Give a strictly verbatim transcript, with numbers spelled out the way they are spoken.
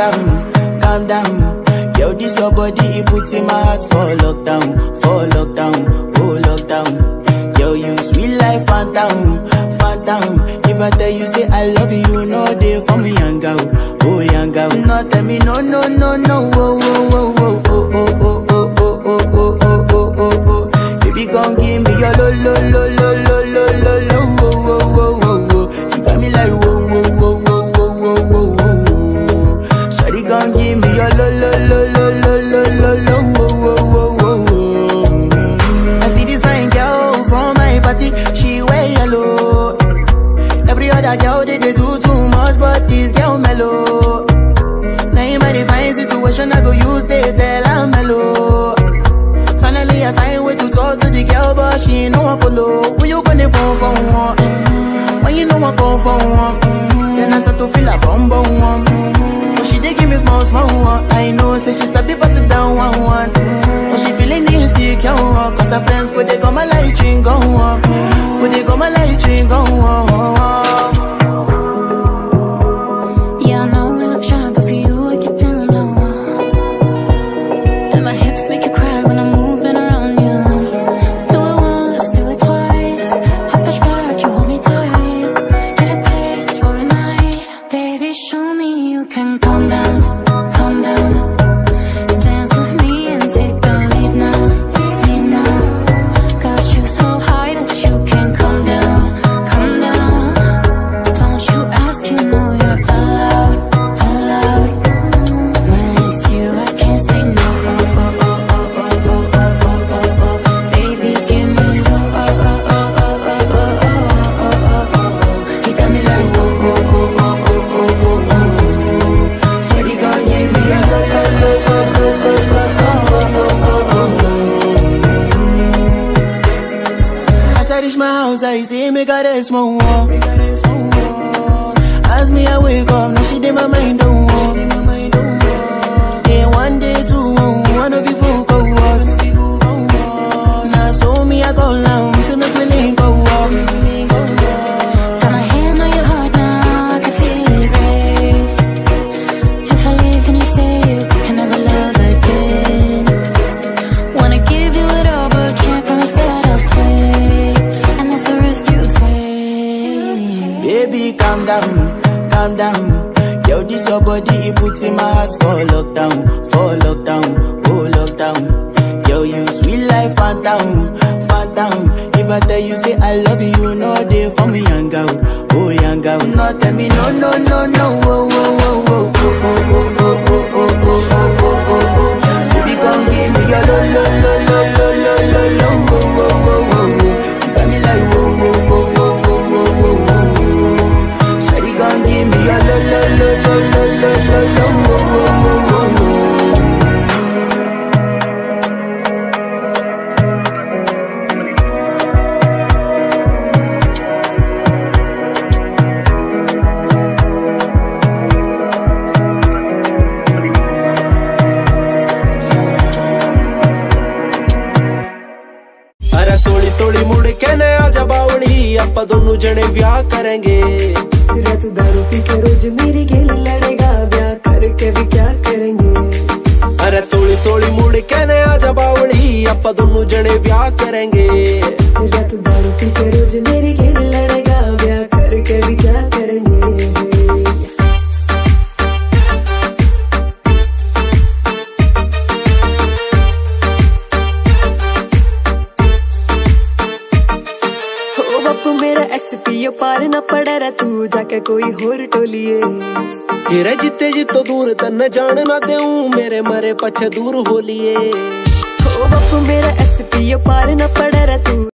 down, calm down. Yo, this your body, it puts in my heart for lockdown, for lockdown, oh lockdown. Yo, you sweet life, phantom, phantom. If I tell you say I love you, no day for me, young girl, oh young girl. No tell me no, no, no, no, oh, oh, oh, oh, oh, oh, oh, oh, oh, oh, oh, oh, oh, oh, oh. Baby, gon' give me your lo, lo, lo, lo, lo, lo, lo, lo, oh, oh, oh, oh, oh. You got me like whoa, whoa, whoa, whoa, whoa, whoa, whoa, whoa. Shawty gon' give me your lo, lo, lo, lo, lo, lo, lo, lo, oh, oh, oh, oh, oh. I see this fine girl from my party, she wear yellow. Every other girl they, they do too much, but this girl mellow. Now in my divine situation, I go use they tell I'm mellow. Finally I find way to talk to the girl, but she ain't no one follow. When you gonna phone for one? Mm-hmm. When you know I come for one? Mm-hmm. Then I start to feel a bum bum one. Mm-hmm. But she dey give me small small one. I know say she sabi pass it down one one. Mm-hmm. But she feeling insecure one. Cause her friends go they go my light ring go on. Go they go my light ring go on. Yeah, I know we look shy, but for you I get down low. And my hips make you cry when I'm moving around you. Do it once, do it twice. Hop push back, you hold me tight. Get a taste for a night. Baby, show me you can calm down, calm down. Dance with me and take the lead now, lead now. Got you so high that you can't calm down, calm down. Don't you ask, you know you're allowed, allowed. When it's you, I can't say no. Oh, oh, oh, oh, oh, oh, oh, oh, oh, oh. Baby, give me the oh, oh, oh, oh, oh, oh, oh, oh, oh, oh. You got me like oh, oh, oh, oh, oh, oh, oh, oh. Shawty gon' give me a lo, lo, lo, lo, lo, lo, lo, oh, oh, oh, oh, oh. As I reach my house, I see me got a small wall. As me I wake up, now she did my mind don't walk. Day one, day two, one of you fool go us. Now so me I go down, so make me link go walk. Got my hand on your heart now, I can feel it race. If I leave, then you say you can never love again. Wanna give you it all, but can't promise that I'll stay. And that's the risk you take. Baby, calm down, calm down. Yo, this your body, it puts in my heart for lockdown, for lockdown, oh lockdown. Yo, you sweet life, phantom, phantom. If I tell you say I love you, no day for me, young girl, oh young girl. No tell me no, no, no, no, oh, oh, oh, oh, oh, oh, oh, oh, oh, oh, oh, oh, oh, oh. Baby, come give me your lo, lo, lo, lo, lo, lo, lo, lo, oh, oh, oh, oh, oh. You got me like whoa, whoa, whoa, whoa, whoa, whoa, whoa, whoa. Shawty gon' give me your lo, lo, lo, lo, lo, lo, lo, lo, oh, oh, oh, oh, oh. अरे तोड़ी तोड़ी मुड़ के न आजा बावड़ी, ਆਪਾਂ दोनों जने ब्याह करेंगे। रात दारू पी के रोज मेरी गेल लड़ेगा, ब्याह करके भी क्या करेंगे। अरे तोड़ी तोड़ी मुड़ के न आजा बावड़ी, ਆਪਾਂ दोनों जने ब्याह करेंगे। रात दारू पी के रोज मेरी गेल लड़ेगा, ब्याह करके भी क्या करेंगे। मेरा एसपीओ पार न पड़ा रे तू जाके कोई होर टोलिए। तेरे जिते जितो दूर तन जान ना देऊं, मेरे मरे पछ दूर हो लिए। ओ बापू मेरा एसपीओ पार न पड़ा रे तू